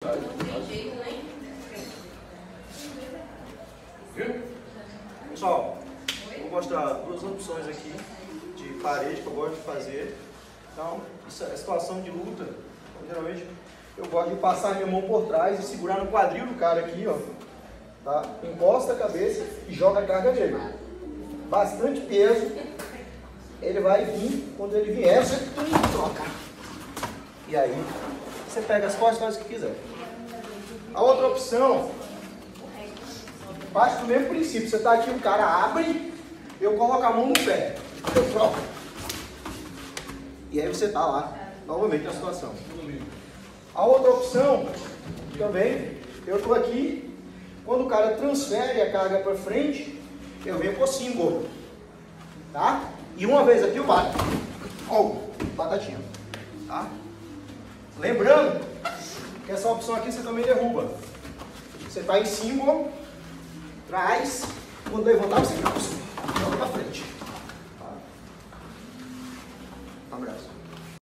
vontade. Viu? Pessoal, vou mostrar duas opções aqui de parede que eu gosto de fazer. Então, isso é situação de luta. Então, geralmente, eu gosto de passar minha mão por trás e segurar no quadril do cara aqui, ó. Tá? Encosta a cabeça e joga a carga nele. Bastante peso. Ele vai vir, quando ele vier, você troca. E aí, você pega as costas e faz o que quiser. A outra opção, parte do mesmo princípio. Você está aqui, o cara abre, eu coloco a mão no pé, eu troco. E aí você está lá, novamente na situação. A outra opção, também, eu estou aqui, quando o cara transfere a carga para frente, eu venho por single, tá? E uma vez aqui eu bato. Ó, batatinha, tá? Lembrando que essa opção aqui você também derruba. Você está em single, traz, quando levantar você joga para frente. Tá? Um abraço.